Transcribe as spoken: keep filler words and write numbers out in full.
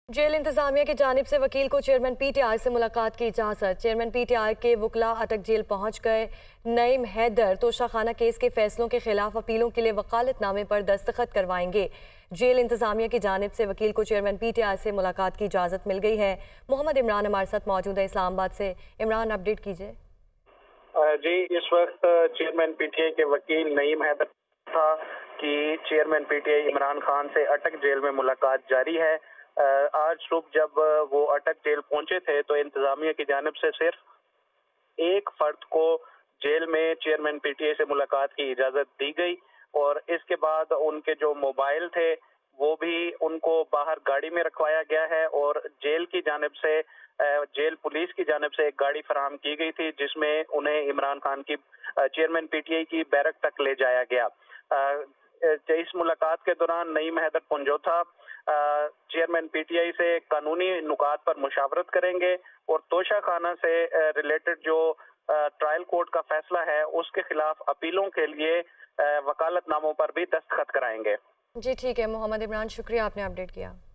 Jail इंतजामिया की जानिब से वकील को चेयरमैन पीटीआई से मुलाकात की इजाजत। चेयरमैन पीटीआई के वकला अटक जेल पहुंच गए। नईम हैदर तोशाखाना केस के फैसलों के खिलाफ अपीलों के लिए वकालतनामे पर दस्तखत करवाएंगे। जेल इंतजामिया की जानिब से वकील को चेयरमैन पीटीआई से मुलाकात की इजाजत मिल गई है। मोहम्मद इमरान हमारे साथ मौजूद है इस्लामाबाद से। इमरान, अपडेट कीजिए। जी, इस वक्त चेयरमैन पीटीआई के वकील नईम हैदर था कि चेयरमैन पीटीआई इमरान खान से अटक जेल में मुलाकात जारी है। आज सुबह जब वो अटक जेल पहुंचे थे तो इंतजामिया की जानिब से सिर्फ एक फर्द को जेल में चेयरमैन पीटीआई से मुलाकात की इजाजत दी गई और इसके बाद उनके जो मोबाइल थे वो भी उनको बाहर गाड़ी में रखवाया गया है और जेल की जानिब से जेल पुलिस की जानिब से एक गाड़ी फराहम की गई थी जिसमें उन्हें इमरान खान की चेयरमैन पीटीआई की बैरक तक ले जाया गया। इस मुलाकात के दौरान नईम हैदर पंजोथा चेयरमैन पीटीआई से कानूनी नुकात पर मुशावरत करेंगे और तोशाखाना से रिलेटेड जो ट्रायल कोर्ट का फैसला है उसके खिलाफ अपीलों के लिए वकालतनामों पर भी दस्तखत कराएंगे। जी ठीक है मोहम्मद इमरान, शुक्रिया, आपने अपडेट किया।